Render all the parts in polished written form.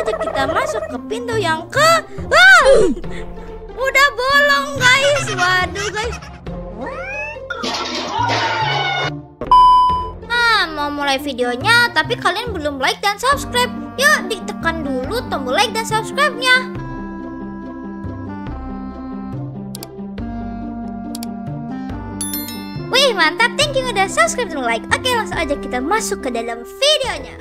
saja kita masuk ke pintu yang udah bolong guys. Waduh guys. Mau mulai videonya tapi kalian belum like dan subscribe. Yuk ditekan dulu tombol like dan subscribe-nya. Wih mantap, thank you udah subscribe dan like. Oke langsung aja kita masuk ke dalam videonya.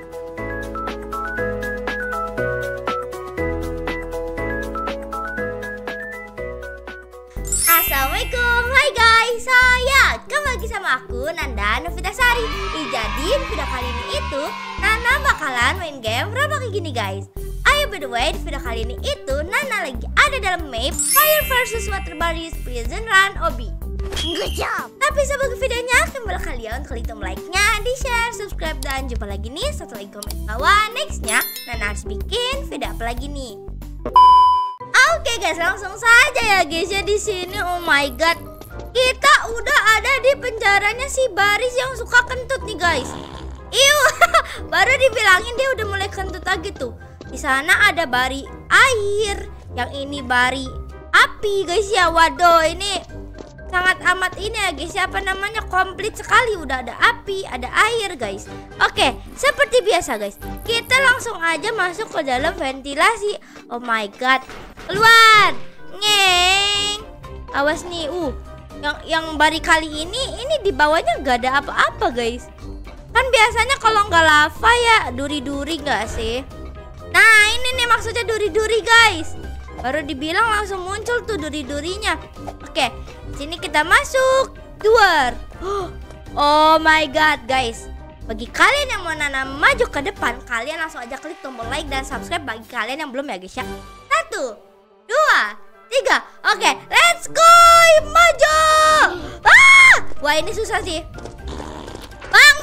Assalamualaikum, hai guys, saya kembali lagi sama aku Nanda Novitasari. Jadi video kali ini itu Nana bakalan main game berapa kayak gini guys. Ayo by the way di video kali ini itu Nana lagi ada dalam map Fire vs Water Bodies Prison Run Obby. Good job. Tapi sebelum ke videonya kembali kalian klik tombol like-nya, di share, subscribe dan jumpa lagi nih satu lagi komen bawah. Nextnya Nana harus bikin video apa lagi nih. Oke guys, langsung saja ya guys ya di sini. Oh my god, kita udah ada di penjaranya si Baris yang suka kentut nih guys. Iu, baru dibilangin dia udah mulai kentut lagi tuh. Di sana ada bari air, yang ini bari api guys ya. Waduh, ini sangat amat ini ya guys, apa namanya, komplit sekali. Udah ada api, ada air guys. Oke, seperti biasa guys, kita langsung aja masuk ke dalam ventilasi. Oh my god, keluar, ngeng. Awas nih, yang bari kali ini di bawahnya nggak ada apa-apa guys. Kan biasanya kalau nggak lava ya duri-duri nggak sih? Nah ini nih maksudnya duri-duri guys. Baru dibilang langsung muncul tuh duri-durinya. Oke, sini kita masuk. Duar. Oh my god guys, bagi kalian yang mau Nana maju ke depan, kalian langsung aja klik tombol like dan subscribe bagi kalian yang belum ya guys ya. 1, 2, 3. Oke, let's go, maju. Wah ini susah sih. Bang.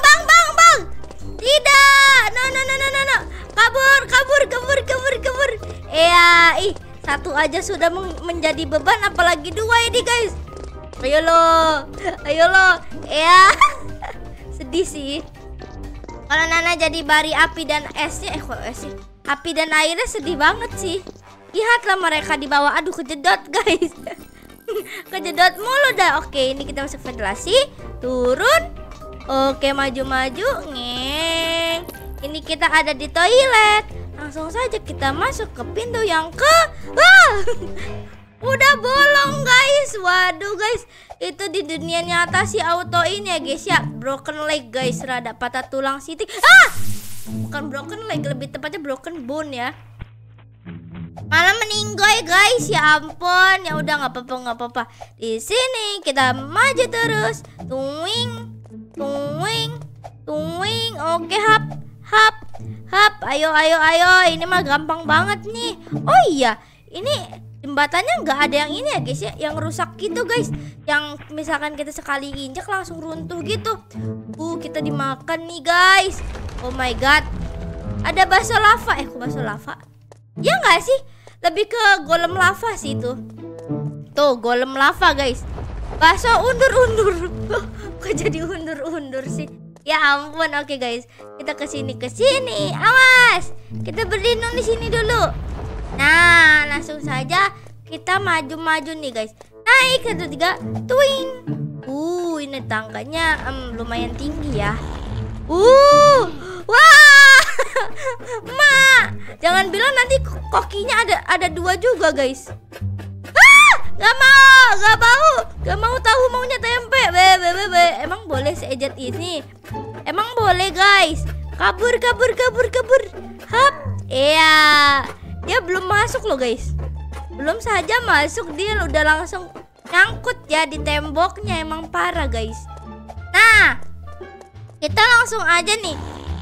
Tidak. No. Kabur. Iya, satu aja sudah menjadi beban, apalagi dua ini guys. Ayo lo. Ya. Sedih sih. Kalau Nana jadi bari api dan esnya, api dan airnya sedih banget sih. Lihatlah mereka di bawah. Aduh, kejedot guys. Kejedot mulu dah. Oke, ini kita masuk ventilasi. Turun. Oke, maju. Ngeng. Ini kita ada di toilet. Langsung saja kita masuk ke pintu yang udah bolong guys. Waduh guys, itu di dunia nyata si auto ini ya guys ya. Broken leg guys, rada patah tulang siti. Bukan broken leg, lebih tepatnya broken bone ya. Malah meninggoy guys, ya ampun. Ya udah nggak apa-apa. Di sini kita maju terus. Tuing. Oke, hap. Ayo. Ini mah gampang banget nih. Oh iya, ini jembatannya nggak ada yang ini ya guys ya, yang rusak gitu guys. Yang misalkan kita sekali injak langsung runtuh gitu. Kita dimakan nih guys. Oh my god, ada bakso lava. Kok bakso lava? Ya nggak sih? Lebih ke golem lava sih itu. Tuh golem lava guys. Bakso undur. Kok jadi undur sih? Ya ampun. Oke guys, kita kesini. Awas, kita berlindung di sini dulu. Nah, langsung saja kita maju nih guys. Naik 1, 2, 3, twing. Ini tangganya lumayan tinggi ya. Wah. Mak, jangan bilang nanti kokinya ada 2 juga guys. Gak mau tahu maunya tempe. Emang boleh seejat ini? Emang boleh guys. Kabur. Hap. Iya. Dia belum masuk loh guys. Belum saja masuk dia udah langsung nyangkut ya di temboknya. Emang parah guys. Nah, kita langsung aja nih.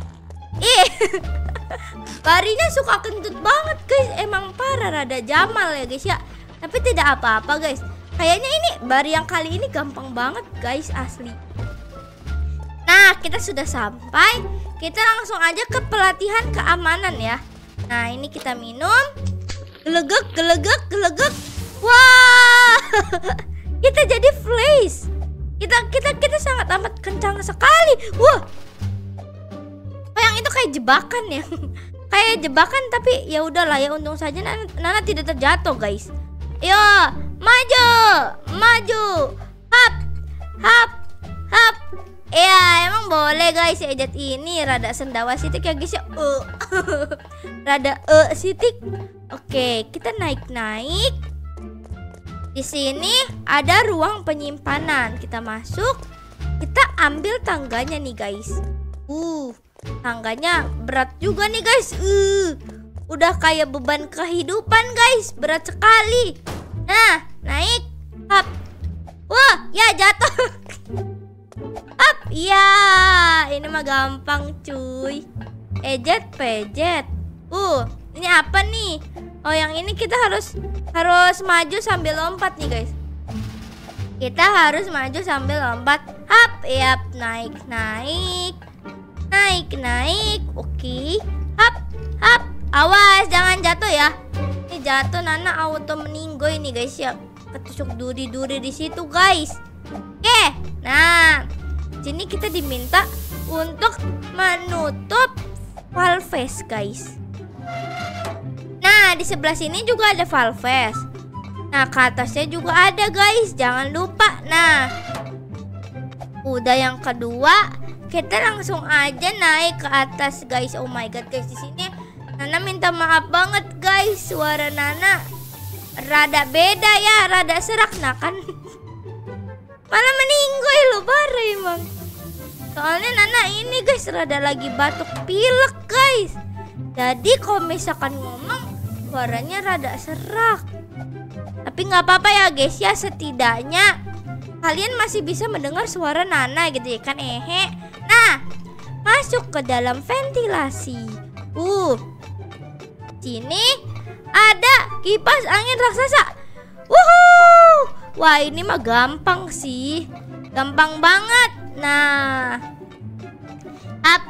Barinya suka kentut banget guys. Emang parah, rada Jamal ya guys ya. Tapi tidak apa-apa guys. Kayaknya ini bari yang kali ini gampang banget guys, asli. Nah, kita sudah sampai. Kita langsung aja ke pelatihan keamanan ya. Nah, ini kita minum. Gelegek. Wah. Kita jadi flash. Kita sangat amat kencang sekali. Wah. Oh, yang itu kayak jebakan ya. kayak jebakan, tapi ya udahlah ya, untung saja Nana tidak terjatuh guys. Yo, maju, maju, hap, hap, hap. Ya emang boleh guys, Ejat ini rada sendawa sitik ya guys ya. Rada sitik. Oke, kita naik-naik. Di sini ada ruang penyimpanan. Kita masuk. Kita ambil tangganya nih guys. Tangganya berat juga nih guys. Udah kayak beban kehidupan guys, berat sekali. Nah, naik. Hap. Wah, ya jatuh. Up, ya, ini mah gampang cuy. Ejet pejet. Ini apa nih? Oh, yang ini kita harus maju sambil lompat nih guys. Kita harus maju sambil lompat. Hap, yap, naik, naik, naik, naik. Oke, hap, hap. Awas, jangan jatuh ya. Ini jatuh Nana auto meninggoy nih guys ya. Ketusuk duri-duri di situ guys. Oke, nah. Sini kita diminta untuk menutup valves guys. Nah, di sebelah sini juga ada valves. Nah, ke atasnya juga ada guys, jangan lupa. Nah, udah yang kedua, kita langsung aja naik ke atas guys. Oh my god guys, di sini Nana minta maaf banget guys, suara Nana rada beda ya, rada serak. Nah kan malah meninggoy lo, parah emang. Soalnya Nana ini guys rada lagi batuk pilek guys. Jadi kalau misalkan ngomong suaranya rada serak. Tapi nggak apa-apa ya guys ya, setidaknya kalian masih bisa mendengar suara Nana gitu ya kan. Nah, masuk ke dalam ventilasi. Sini ada kipas angin raksasa. Wah, ini mah gampang sih. Gampang banget. Nah, hap,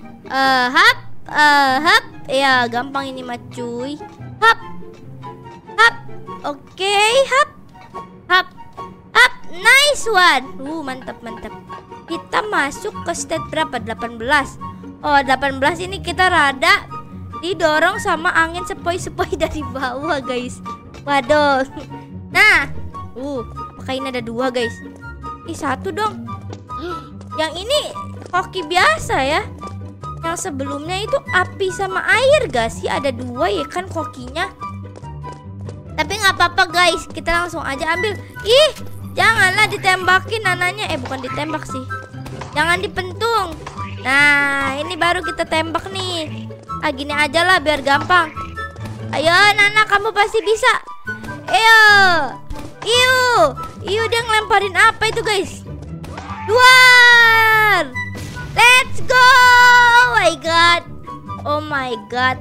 hap. Ya, gampang ini mah cuy. Hap, hap. Oke, hap, hap, hap. Nice one. Mantap, mantap. Kita masuk ke stage berapa? 18. Oh, 18 ini kita rada didorong sama angin sepoi-sepoi dari bawah guys. Waduh. Nah, pakai ada 2 guys. Satu dong. Yang ini koki biasa ya. Yang sebelumnya itu api sama air guys sih, ada 2 ya kan kokinya. Tapi nggak apa-apa guys, kita langsung aja ambil. Ih, janganlah ditembakin Nananya. Bukan ditembak sih, jangan dipentung. Nah, ini baru kita tembak nih. Gini aja lah biar gampang. Ayo Nana, kamu pasti bisa. Iyo, dia ngelemparin apa itu guys? Luar. Let's go. Oh my god.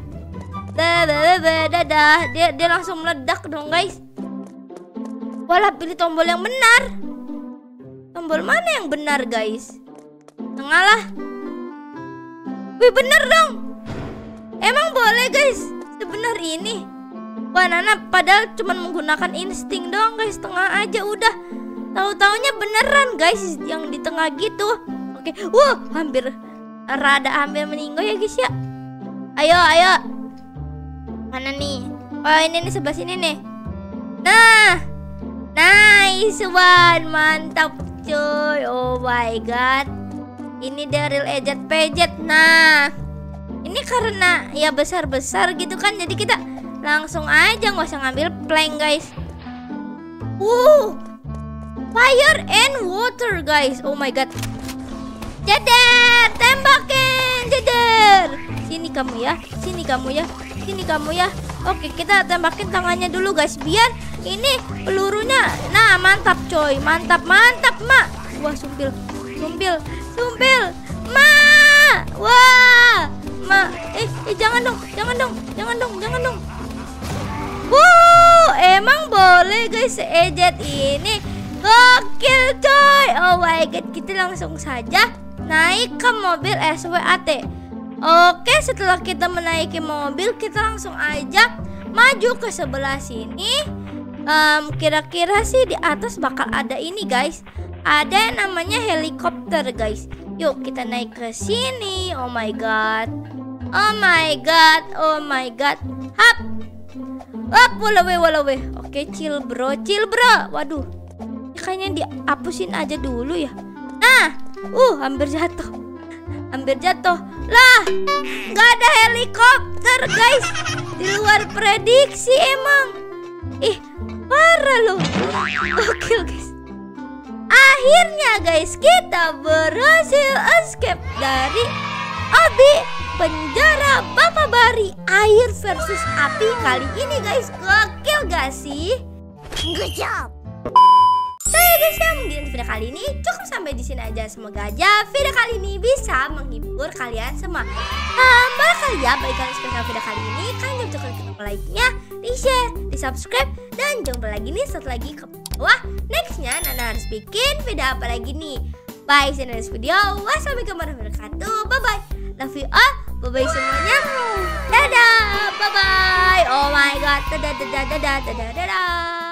Dia langsung meledak dong guys. Walah, pilih tombol yang benar. Tombol mana yang benar guys? Tengah lah. Wih, bener dong. Emang boleh guys sebenar ini. Wah, Nana padahal cuma menggunakan insting doang guys. Tengah aja udah. Tahu-taunya beneran guys yang di tengah gitu. Oke. Hampir meninggal ya guys ya. Ayo. Mana nih? Oh, ini nih sebelah sini nih. Nah. Nice one. Mantap cuy. Oh my god. Ini Daryl Ejat Pejet. Nah, ini karena ya besar-besar gitu kan, jadi kita langsung aja nggak usah ngambil plank guys. Fire and water guys. Oh my god. Jeder, tembakin Jeder. Sini kamu ya, sini kamu ya, sini kamu ya. Oke, kita tembakin tangannya dulu guys, biar ini pelurunya. Nah, mantap coy, mantap mak. Wah, sumpil. Wah, jangan dong. Emang boleh guys, Ejat ini gokil coy. Oh my god, kita langsung saja naik ke mobil SWAT. Oke, setelah kita menaiki mobil, kita langsung aja maju ke sebelah sini. Kira-kira sih di atas bakal ada ini guys. Ada yang namanya helikopter guys. Yuk kita naik ke sini. Oh my god. Oh my god, oh my god. Hap. Hap, walawe. Oke, chill bro. Waduh. Kayaknya dihapusin aja dulu ya. Nah, hampir jatuh. Lah, nggak ada helikopter guys. Di luar prediksi emang. Ih, parah loh. Oke guys. Akhirnya guys, kita berhasil escape dari penjara Bapak Bari. Air versus api kali ini guys. Gokil gak sih? Good job. Guys ya, mungkin video kali ini cukup sampai di sini aja. Semoga aja video kali ini bisa menghibur kalian semua. Barangkali ya baikkan spesial video kali ini, kalian jangan lupa klik like-nya, di share, di subscribe, dan jumpa lagi nih satu lagi ke bawah. Nextnya Nana harus bikin video apa lagi nih. Bye, see you next video. Wassalamualaikum warahmatullahi wabarakatuh. Bye bye. Love you all. Bye bye semuanya. Dadah. Bye bye. Oh my god. Dadah.